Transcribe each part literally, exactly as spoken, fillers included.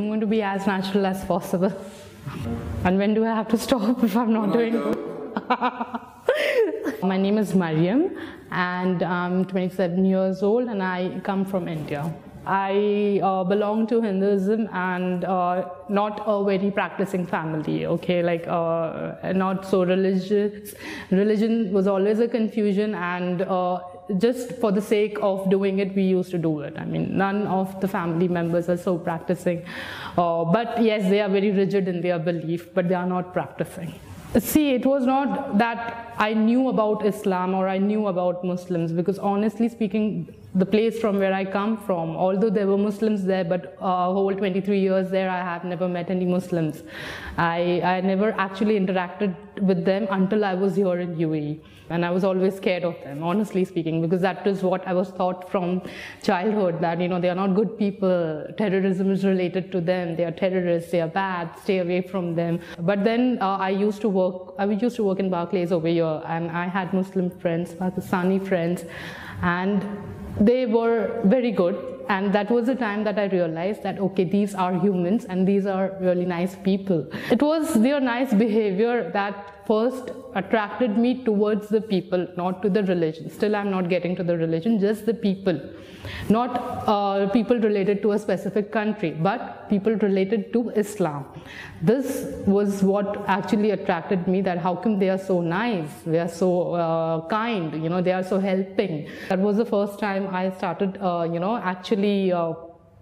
I'm going to be as natural as possible. And when do I have to stop if I'm not doing it? My name is Mariam and I'm twenty-seven years old and I come from India. I uh, belong to Hinduism and uh, not a very practicing family, okay, like uh, not so religious. Religion was always a confusion, and uh, just for the sake of doing it, we used to do it. I mean, none of the family members are so practicing. Uh, but yes, they are very rigid in their belief, but they are not practicing. See, it was not that I knew about Islam or I knew about Muslims, because honestly speaking, the place from where I come from, although there were Muslims there, but uh, whole twenty-three years there, I have never met any Muslims. I, I never actually interacted with them until I was here in U A E. And I was always scared of them, honestly speaking, because that is what I was taught from childhood, that, you know, they are not good people, terrorism is related to them, they are terrorists, they are bad, stay away from them. But then uh, I used to work, I used to work in Barclays over here, and I had Muslim friends, Pakistani friends, and they were very good. And that was the time that I realized that, okay, these are humans and these are really nice people. It was their nice behavior that first attracted me towards the people, not to the religion. Still, I'm not getting to the religion, just the people. Not uh, people related to a specific country, but people related to Islam. This was what actually attracted me, that how come they are so nice, they are so uh, kind, you know, they are so helping. That was the first time I started, uh, you know, actually uh,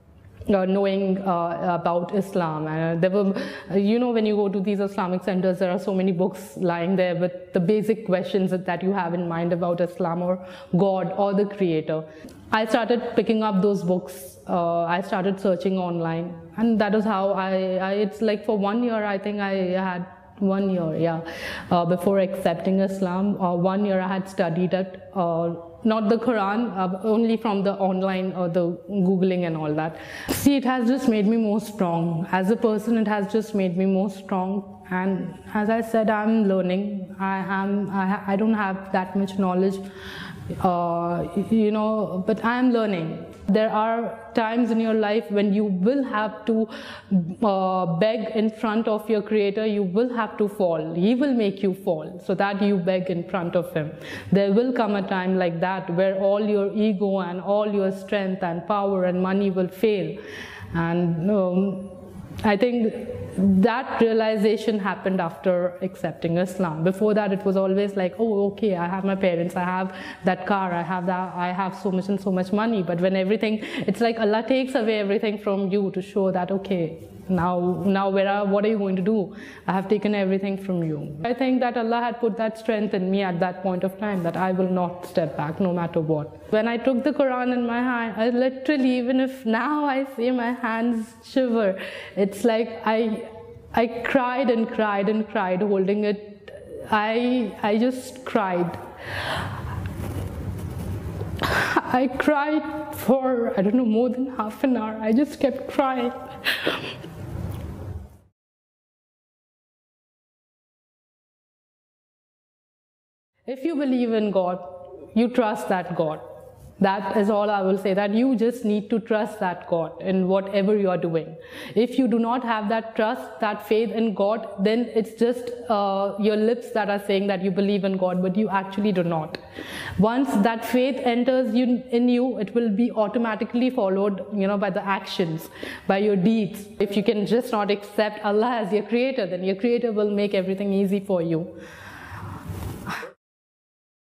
Uh, knowing uh, about Islam. And uh, there were, uh, you know, when you go to these Islamic centers, there are so many books lying there with the basic questions that, that you have in mind about Islam or God or the Creator. I started picking up those books. Uh, I started searching online, and that is how I, I it's like for one year, I think I had one year, yeah, uh, before accepting Islam. Uh, one year I had studied it. Uh, Not the Quran, uh, only from the online or the Googling and all that. See, it has just made me more strong. As a person, it has just made me more strong. And as I said, I'm learning. I am. I, I don't have that much knowledge, uh, you know, but I am learning. There are times in your life when you will have to uh, beg in front of your Creator. You will have to fall. He will make you fall so that you beg in front of Him. There will come a time like that where all your ego and all your strength and power and money will fail. And um, I think that realization happened after accepting Islam. Before that, it was always like, oh, okay, I have my parents, I have that car, I have that, I have so much and so much money. But when everything, it's like Allah takes away everything from you to show that, okay, now, now where are, what are you going to do? I have taken everything from you. I think that Allah had put that strength in me at that point of time, that I will not step back no matter what. When I took the Quran in my hand, I literally, even if now I see my hands shiver, it's like I, I cried and cried and cried holding it. I, I just cried. I cried for, I don't know, more than half an hour. I just kept crying. If you believe in God, you trust that God. That is all I will say, that you just need to trust that God in whatever you are doing. If you do not have that trust, that faith in God, then it's just uh, your lips that are saying that you believe in God, but you actually do not. Once that faith enters you, in you, it will be automatically followed, you know, by the actions, by your deeds. If you can just not accept Allah as your Creator, then your Creator will make everything easy for you.